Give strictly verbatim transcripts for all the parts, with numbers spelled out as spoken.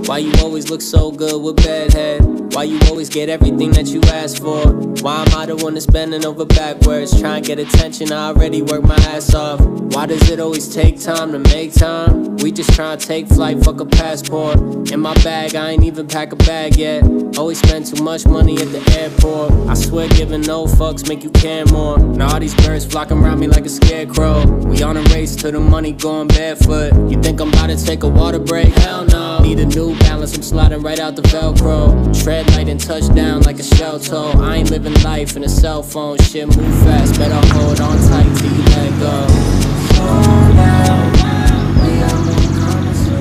Why you always look so good with bad head? Why you always get everything that you ask for? Why am I the one that's bending over backwards? Trying to get attention, I already worked my ass off. Why does it always take time to make time? We just trying to take flight, fuck a passport. In my bag, I ain't even pack a bag yet. Always spend too much money at the airport. I swear giving no fucks make you care more. Now all these birds flocking around me like a scarecrow. We on a race to the money going barefoot. You think I'm about to take a water break? Hell no. Need a new balance, I'm sliding right out the Velcro. Tread light and touch down like a shell toe. I ain't living life in a cell phone. Shit move fast, better hold on tight till you let go. Slow down, we are making promises.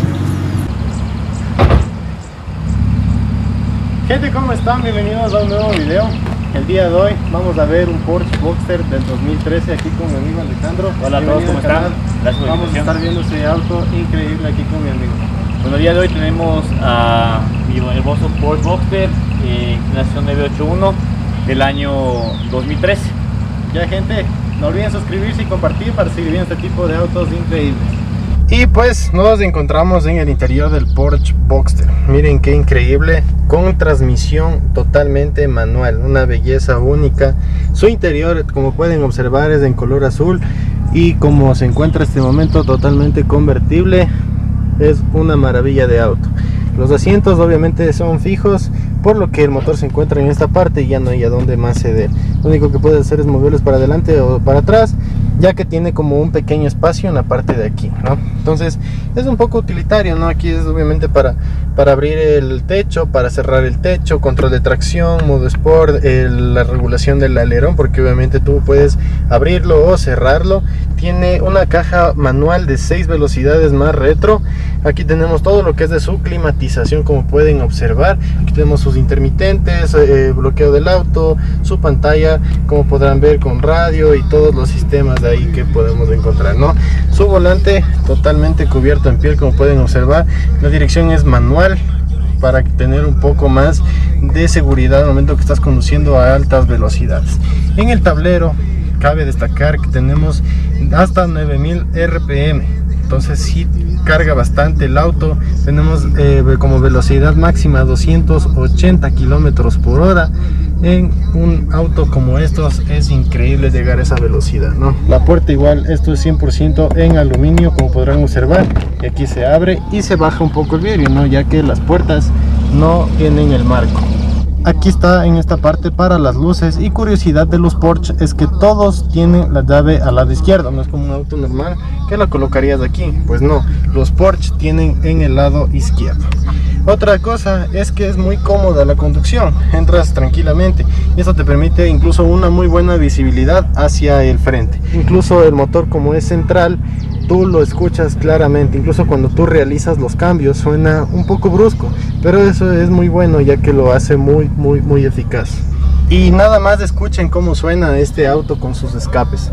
Gente, ¿cómo están? Bienvenidos a un nuevo video. El día de hoy vamos a ver un Porsche Boxster del dos mil trece aquí con mi amigo Alejandro. Hola a todos, ¿cómo están? Gracias por la Vamos a estar viendo ese auto increíble aquí con mi amigo. Bueno, el día de hoy tenemos a mi hermoso Porsche Boxster eh, generación nueve ochenta y uno del año dos mil trece. Ya, gente, no olviden suscribirse y compartir para seguir viendo este tipo de autos increíbles. Y pues nos encontramos en el interior del Porsche Boxster. Miren qué increíble, con transmisión totalmente manual, una belleza única. Su interior, como pueden observar, es en color azul y como se encuentra en este momento totalmente convertible. Es una maravilla de auto. Los asientos obviamente son fijos, por lo que el motor se encuentra en esta parte y ya no hay a dónde más ceder. Lo único que puede hacer es moverlos para adelante o para atrás, ya que tiene como un pequeño espacio en la parte de aquí, ¿no? Entonces es un poco utilitario, ¿no? Aquí es obviamente para, para abrir el techo, para cerrar el techo, control de tracción, modo sport, el, la regulación del alerón, porque obviamente tú puedes abrirlo o cerrarlo. Tiene una caja manual de seis velocidades más retro. Aquí tenemos todo lo que es de su climatización, como pueden observar. Aquí tenemos sus intermitentes, eh, bloqueo del auto, su pantalla, como podrán ver, con radio y todos los sistemas de ahí que podemos encontrar, ¿no? Su volante totalmente cubierto en piel, como pueden observar. La dirección es manual para tener un poco más de seguridad al momento que estás conduciendo a altas velocidades. En el tablero cabe destacar que tenemos hasta nueve mil R P M, entonces sí carga bastante el auto. Tenemos eh, como velocidad máxima doscientos ochenta kilómetros por hora. En un auto como estos es increíble llegar a esa velocidad, ¿no? La puerta igual, esto es cien por ciento en aluminio, como podrán observar. Y aquí se abre y se baja un poco el vidrio, ¿no? Ya que las puertas no tienen el marco. Aquí está en esta parte para las luces. Y curiosidad de los Porsche es que todos tienen la llave al lado izquierdo. No es como un auto normal que la colocarías aquí. Pues no, los Porsche tienen en el lado izquierdo. Otra cosa es que es muy cómoda la conducción. Entras tranquilamente y eso te permite incluso una muy buena visibilidad hacia el frente. Incluso el motor, como es central, tú lo escuchas claramente. Incluso cuando tú realizas los cambios suena un poco brusco, pero eso es muy bueno ya que lo hace muy muy muy eficaz. Y nada más escuchen cómo suena este auto con sus escapes.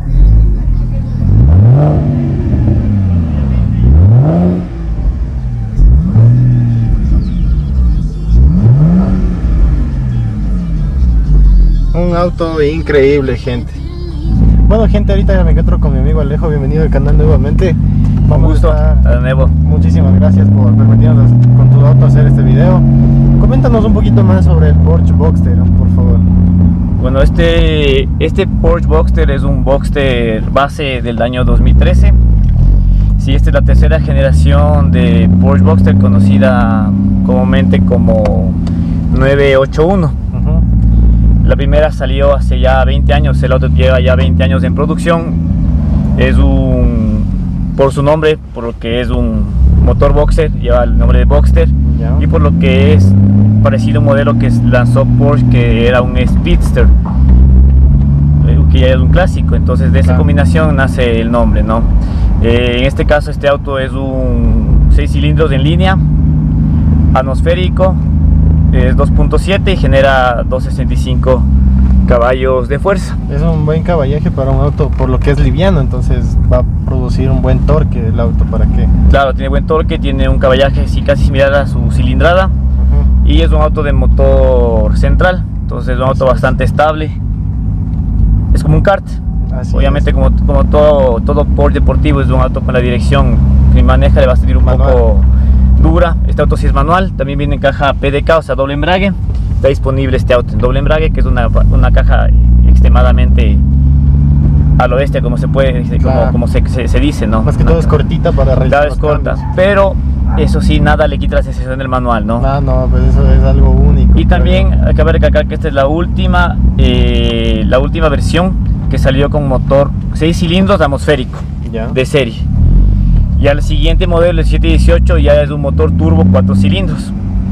Un auto increíble, gente. Bueno, gente, ahorita ya me encuentro con mi amigo Alejo. Bienvenido al canal nuevamente. Vamos, gusto, a estar... de nuevo. Muchísimas gracias por permitirnos con tu auto hacer este video. Coméntanos un poquito más sobre el Porsche Boxster, por favor. Bueno, este, este Porsche Boxster es un Boxster base del año dos mil trece. Sí, esta es la tercera generación de Porsche Boxster, conocida comúnmente como nueve ochenta y uno. La primera salió hace ya veinte años, el auto lleva ya veinte años en producción. Es un, por su nombre, por lo que es un motor boxer, lleva el nombre de Boxster. Yeah. Y por lo que es parecido a un modelo que lanzó Porsche, que era un Speedster, que ya es un clásico. Entonces de esa claro. combinación nace el nombre, ¿no? Eh, en este caso este auto es un seis cilindros en línea, atmosférico. Es dos punto siete y genera doscientos sesenta y cinco caballos de fuerza. Es un buen caballaje para un auto, por lo que es liviano, entonces va a producir un buen torque el auto. ¿Para qué? Claro, tiene buen torque, tiene un caballaje sí, casi similar a su cilindrada. Uh-huh. Y es un auto de motor central, entonces es un auto bastante estable. Es como un kart. Así Obviamente es. como, como todo, todo Porsche deportivo, es un auto con la dirección que maneja le va a salir un Manual. poco dura. Este auto sí es manual, también viene en caja P D K, o sea doble embrague. Está disponible este auto en doble embrague, que es una, una caja extremadamente a lo bestia, como se puede, como, claro. como se, se, se dice, ¿no? Más que una, todo es cortita para realizar claro, es corta, cambios. Pero eso sí, nada le quita la sensación del manual, ¿no? No, no, pues eso es algo único. Y también hay que recalcar que esta es la última, eh, la última versión que salió con motor seis cilindros atmosférico, ya, de serie. Y al siguiente modelo, el siete dieciocho, ya es un motor turbo cuatro cilindros.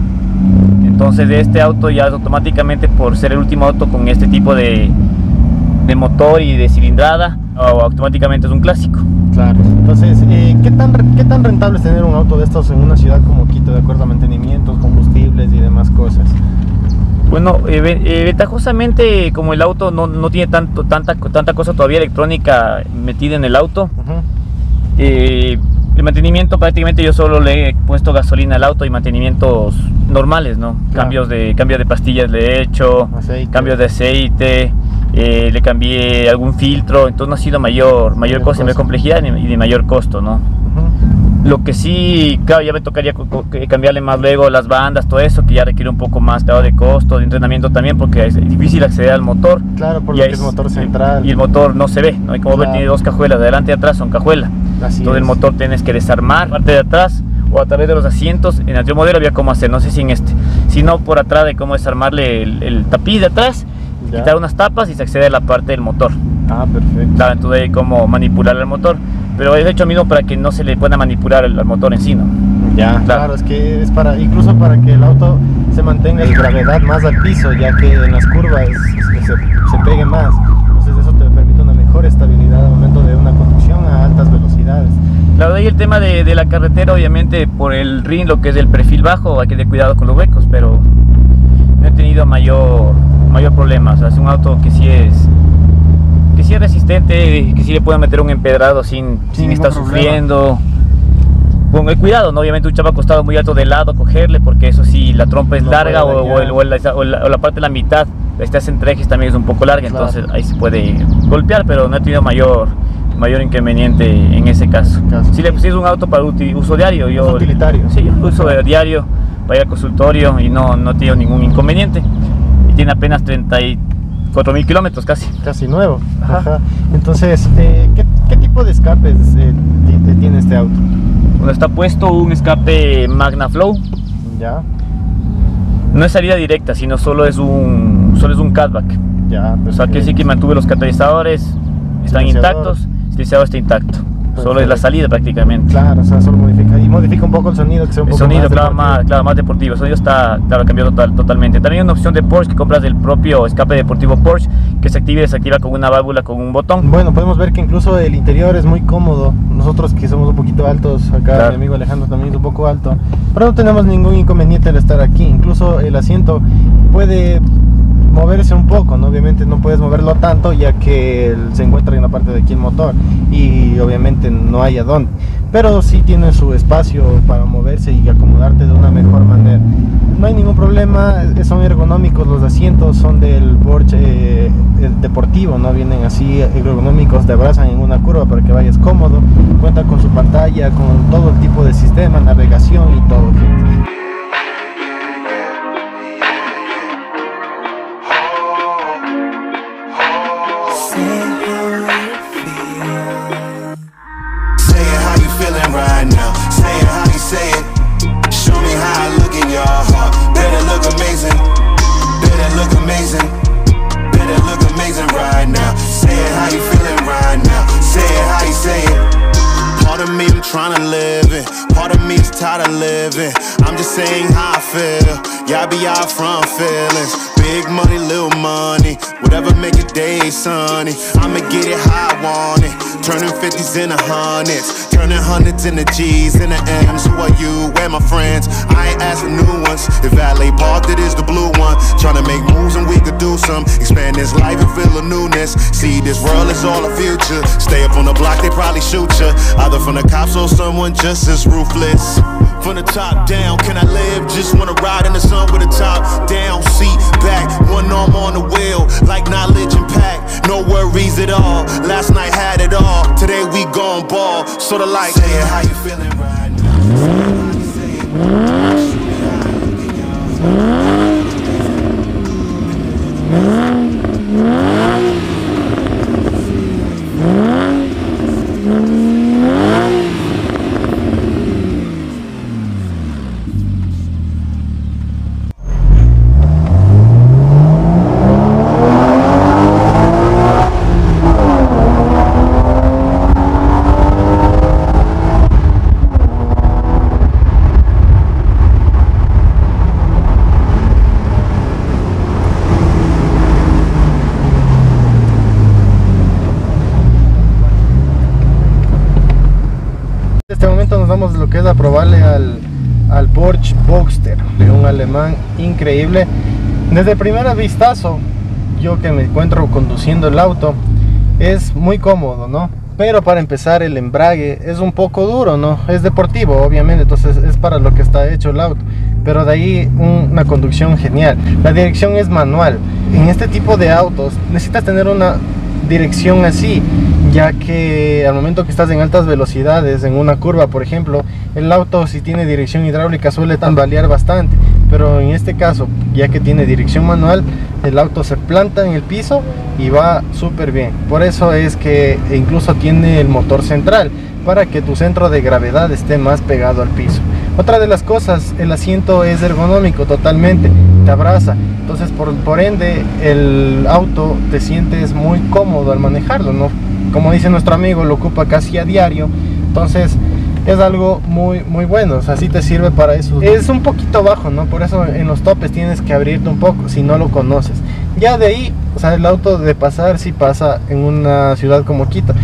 Entonces este auto ya es automáticamente, por ser el último auto con este tipo de, de motor y de cilindrada, automáticamente es un clásico. Claro. Entonces, eh, ¿qué, tan, ¿qué tan rentable es tener un auto de estos en una ciudad como Quito, de acuerdo a mantenimientos, combustibles y demás cosas? Bueno, eh, eh, ventajosamente, como el auto no, no tiene tanto, tanta, tanta cosa todavía electrónica metida en el auto, uh-huh. eh, el mantenimiento prácticamente yo solo le he puesto gasolina al auto y mantenimientos normales, ¿no? Claro. Cambios de, cambio de pastillas le he hecho, aceite. cambios de aceite, eh, le cambié algún filtro, entonces no ha sido mayor, mayor cosa, de complejidad y de mayor costo, ¿no? Uh-huh. Lo que sí, claro, ya me tocaría cambiarle más luego las bandas, todo eso, que ya requiere un poco más, claro, de costo, de entrenamiento también, porque es difícil acceder al motor. Claro, por lo que es motor central. Y el motor no se ve, ¿no? Hay como claro. ver, tiene dos cajuelas, de adelante y atrás son cajuelas. Así Entonces es. El motor tienes que desarmar parte de atrás o a través de los asientos. En el anterior modelo había cómo hacer, no sé si en este, sino por atrás de cómo desarmarle el, el tapiz de atrás, ya. quitar unas tapas y se accede a la parte del motor. Ah, perfecto. Claro, entonces hay cómo manipular el motor, pero es hecho mismo para que no se le pueda manipular el, el motor en sí, ¿no? Ya, claro. claro, es que es para, incluso para que el auto se mantenga en gravedad más al piso, ya que en las curvas se, se pegue más. Entonces eso te permite una mejor estabilidad al momento de una conducción a altas velocidades. Claro, y el tema de, de la carretera, obviamente por el R I N, lo que es el perfil bajo, hay que tener cuidado con los huecos, pero no he tenido mayor, mayor problema. O sea, es un auto que sí es, que sí es resistente, que sí le puede meter un empedrado sin, sin, sin estar problema. sufriendo. Con el cuidado, ¿no? Obviamente un chapa acostado muy alto de lado, cogerle, porque eso sí, la trompa es no larga o, o, el, o, la, o, la, o la parte de la mitad, estas entre ejes también es un poco larga, claro. entonces ahí se puede golpear, pero no he tenido mayor, mayor inconveniente en ese caso. caso. Si le pusiste un auto para uso diario, yo ¿Es utilitario? Sí, yo lo uso de diario, para ir al consultorio y no, no he tenido ningún inconveniente. Y tiene apenas treinta y cuatro mil kilómetros casi. Casi nuevo. Ajá. Ajá. Entonces, eh, ¿qué, ¿qué tipo de escapes eh, tiene este auto? Bueno, está puesto un escape MagnaFlow. Ya. No es salida directa, sino solo es un solo es un cutback. Ya. O sea, que sí que mantuve los catalizadores, están intactos, el silenciador está intacto. Perfecto. Solo es la salida prácticamente. Claro, o sea, solo modifica y modifica un poco el sonido, que sea un el poco sonido, más claro, deportivo. más, claro, más deportivo. El sonido está, claro, cambiado total, totalmente. También hay una opción de Porsche que compras del propio escape deportivo Porsche, que se activa y desactiva con una válvula, con un botón. Bueno, podemos ver que incluso el interior es muy cómodo. Nosotros que somos un poquito altos, acá claro. mi amigo Alejandro también es un poco alto, pero no tenemos ningún inconveniente al estar aquí. Incluso el asiento puede moverse un poco, ¿no? Obviamente no puedes moverlo tanto, ya que se encuentra en la parte de aquí el motor y obviamente no hay a dónde, pero sí tiene su espacio para moverse y acomodarte de una mejor manera. No hay ningún problema, son ergonómicos los asientos, son del Porsche eh, deportivo, no vienen así ergonómicos, te abrazan en una curva para que vayas cómodo. Cuenta con su pantalla, con todo el tipo de sistema, navegación y todo, gente. Trying to live it, part of me is tired of living. I'm just saying how I feel. Y'all be out from feelings. Big money, little money, whatever make your day sunny. I'ma get it how I want it. Turning fifties into hundreds, turning hundreds into G's into M's. Who are you? Where my friends? I ain't asking new ones. The valet parked, it is the blue one. Trying to make moves and we could do some. Expand this life and feel a newness. See, this world is all a future. Stay up on the block, they probably shoot you. Either from the cops or someone just as ruthless. From the top down, can I live? Just wanna ride in the sun with a top down, seat back, one arm on the wheel, like knowledge and pack. No worries at all. Last night had it all. Today we gon' ball. Sorta like, say it how you feeling right now. vamos lo que es a probarle al, al Porsche Boxster, de un alemán increíble. Desde el primer vistazo, yo que me encuentro conduciendo el auto, es muy cómodo, ¿no? Pero para empezar, el embrague es un poco duro, ¿no? Es deportivo, obviamente, entonces es para lo que está hecho el auto. Pero de ahí un, una conducción genial. La dirección es manual. En este tipo de autos necesitas tener una dirección así, ya que al momento que estás en altas velocidades, en una curva por ejemplo, el auto, si tiene dirección hidráulica, suele tambalear bastante. Pero en este caso, ya que tiene dirección manual, el auto se planta en el piso y va súper bien. Por eso es que incluso tiene el motor central, para que tu centro de gravedad esté más pegado al piso. Otra de las cosas, el asiento es ergonómico totalmente, te abraza, entonces por, por ende el auto te sientes muy cómodo al manejarlo, ¿no? Como dice nuestro amigo, lo ocupa casi a diario, entonces es algo muy muy bueno, o sea, sí te sirve para eso. Es un poquito bajo, ¿no? Por eso en los topes tienes que abrirte un poco si no lo conoces. Ya de ahí, o sea, el auto de pasar sí pasa en una ciudad como Quito.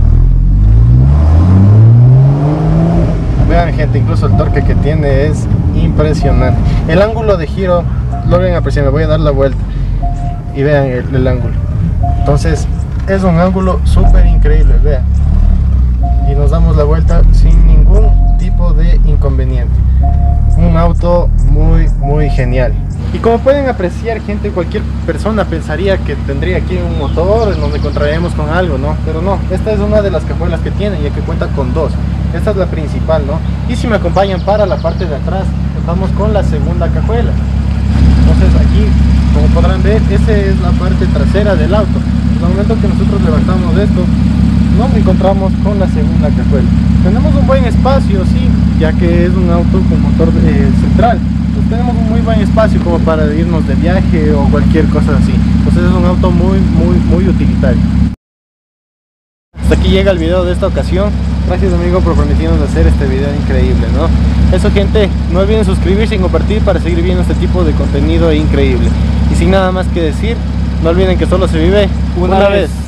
Vean gente, incluso el torque que tiene es impresionante. El ángulo de giro, logren apreciar, me voy a dar la vuelta y vean el, el ángulo. Entonces es un ángulo súper increíble, vean. Y nos damos la vuelta sin ningún tipo de inconveniente. Un auto muy muy genial. Y como pueden apreciar gente, cualquier persona pensaría que tendría aquí un motor en donde contraremos con algo, ¿no? Pero no, esta es una de las cajuelas que tiene, ya que cuenta con dos. Esta es la principal, ¿no? Y si me acompañan para la parte de atrás, vamos con la segunda cajuela. Entonces aquí, como podrán ver, esa es la parte trasera del auto. En el momento que nosotros levantamos esto, nos encontramos con la segunda cajuela. Tenemos un buen espacio, sí, ya que es un auto con motor eh, central. Pues tenemos un muy buen espacio como para irnos de viaje o cualquier cosa así. Entonces es un auto muy, muy, muy utilitario. Hasta aquí llega el video de esta ocasión. Gracias amigo por permitirnos hacer este video increíble, ¿no? Eso gente, no olviden suscribirse y compartir para seguir viendo este tipo de contenido increíble. Y sin nada más que decir, no olviden que solo se vive una, una vez. vez.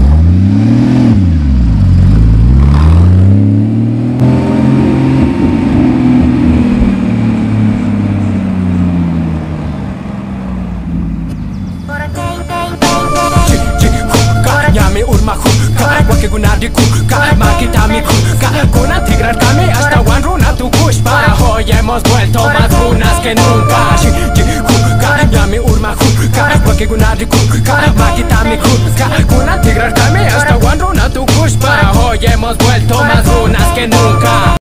Hoy hemos vuelto más lunas que nunca. Yami urma kuka, porque gunadi kuka, makita mi kuka, kuna tigrar kami hasta Wanruna tu kushpa. Hoy hemos vuelto más lunas que nunca.